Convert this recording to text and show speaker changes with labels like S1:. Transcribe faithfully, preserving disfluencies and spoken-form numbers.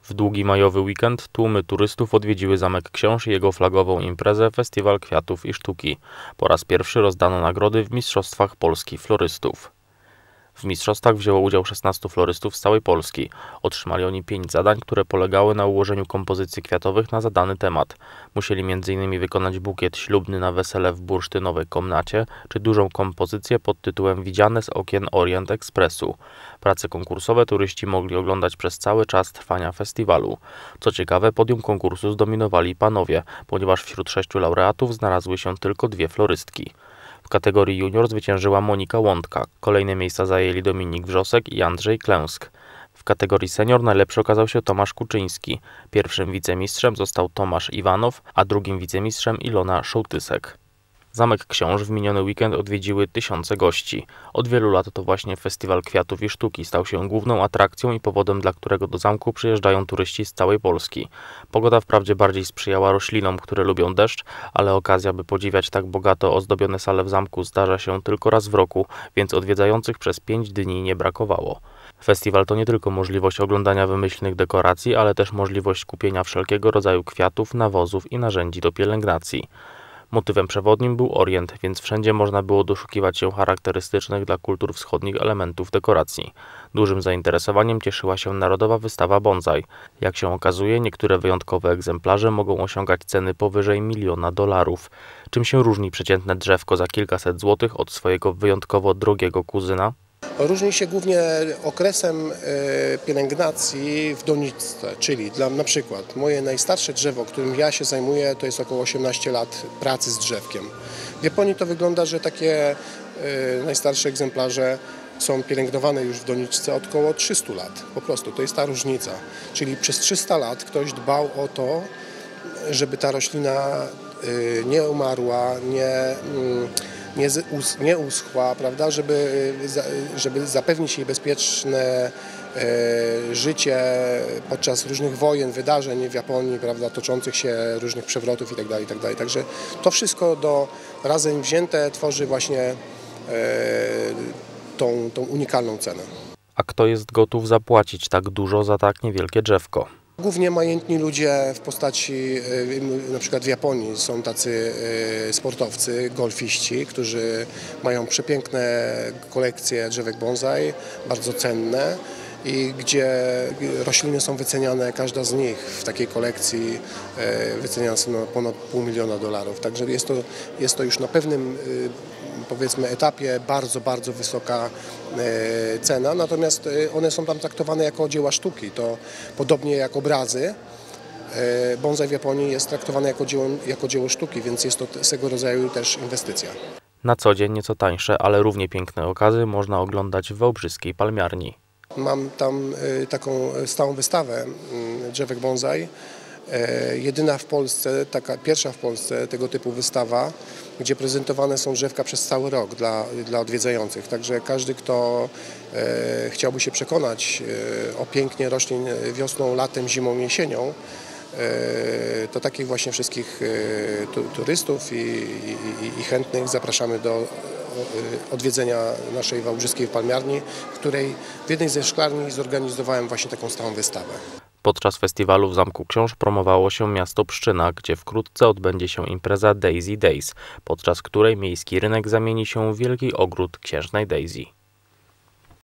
S1: W długi majowy weekend tłumy turystów odwiedziły Zamek Książ i jego flagową imprezę Festiwal Kwiatów i Sztuki. Po raz pierwszy rozdano nagrody w Mistrzostwach Polski Florystów. W mistrzostwach wzięło udział szesnastu florystów z całej Polski. Otrzymali oni pięć zadań, które polegały na ułożeniu kompozycji kwiatowych na zadany temat. Musieli między innymi wykonać bukiet ślubny na wesele w bursztynowej komnacie, czy dużą kompozycję pod tytułem Widziane z okien Orient Expressu. Prace konkursowe turyści mogli oglądać przez cały czas trwania festiwalu. Co ciekawe, podium konkursu zdominowali panowie, ponieważ wśród sześciu laureatów znalazły się tylko dwie florystki. W kategorii junior zwyciężyła Monika Łądka, kolejne miejsca zajęli Dominik Wrzosek i Andrzej Klęsk. W kategorii senior najlepszy okazał się Tomasz Kuczyński. Pierwszym wicemistrzem został Tomasz Iwanow, a drugim wicemistrzem Ilona Szołtysek. Zamek Książ w miniony weekend odwiedziły tysiące gości. Od wielu lat to właśnie Festiwal Kwiatów i Sztuki stał się główną atrakcją i powodem, dla którego do zamku przyjeżdżają turyści z całej Polski. Pogoda wprawdzie bardziej sprzyjała roślinom, które lubią deszcz, ale okazja, by podziwiać tak bogato ozdobione sale w zamku zdarza się tylko raz w roku, więc odwiedzających przez pięć dni nie brakowało. Festiwal to nie tylko możliwość oglądania wymyślnych dekoracji, ale też możliwość kupienia wszelkiego rodzaju kwiatów, nawozów i narzędzi do pielęgnacji. Motywem przewodnim był Orient, więc wszędzie można było doszukiwać się charakterystycznych dla kultur wschodnich elementów dekoracji. Dużym zainteresowaniem cieszyła się Narodowa Wystawa Bonsai. Jak się okazuje, niektóre wyjątkowe egzemplarze mogą osiągać ceny powyżej miliona dolarów. Czym się różni przeciętne drzewko za kilkaset złotych od swojego wyjątkowo drogiego kuzyna?
S2: Różni się głównie okresem pielęgnacji w doniczce, czyli dla, na przykład moje najstarsze drzewo, którym ja się zajmuję, to jest około osiemnaście lat pracy z drzewkiem. W Japonii to wygląda, że takie najstarsze egzemplarze są pielęgnowane już w doniczce od około trzystu lat. Po prostu to jest ta różnica. Czyli przez trzysta lat ktoś dbał o to, żeby ta roślina nie umarła, nie... Nie, nie uschła, prawda, żeby, żeby zapewnić jej bezpieczne e, życie podczas różnych wojen, wydarzeń w Japonii, prawda, toczących się różnych przewrotów itd., itd. Także to wszystko do razem wzięte tworzy właśnie e, tą, tą unikalną cenę.
S1: A kto jest gotów zapłacić tak dużo za tak niewielkie drzewko?
S2: Głównie majętni ludzie w postaci, na przykład w Japonii są tacy sportowcy, golfiści, którzy mają przepiękne kolekcje drzewek bonsai, bardzo cenne i gdzie rośliny są wyceniane, każda z nich w takiej kolekcji wyceniana są na ponad pół miliona dolarów. Także jest to, jest to już na pewnym, powiedzmy, etapie bardzo, bardzo wysoka cena, natomiast one są tam traktowane jako dzieła sztuki. To podobnie jak obrazy, bonsai w Japonii jest traktowane jako dzieło, jako dzieło sztuki, więc jest to tego rodzaju też inwestycja.
S1: Na co dzień nieco tańsze, ale równie piękne okazy można oglądać w wałbrzyskiej palmiarni.
S2: Mam tam taką stałą wystawę drzewek bonsai. Jedyna w Polsce, taka pierwsza w Polsce tego typu wystawa, gdzie prezentowane są drzewka przez cały rok dla, dla odwiedzających. Także każdy, kto e, chciałby się przekonać e, o pięknie roślin wiosną, latem, zimą, jesienią, e, to takich właśnie wszystkich e, tu, turystów i, i, i chętnych zapraszamy do odwiedzenia naszej wałbrzyskiej palmiarni, w której w jednej ze szklarni zorganizowałem właśnie taką stałą wystawę.
S1: Podczas festiwalu w Zamku Książ promowało się miasto Pszczyna, gdzie wkrótce odbędzie się impreza Daisy Days, podczas której miejski rynek zamieni się w wielki ogród księżnej Daisy.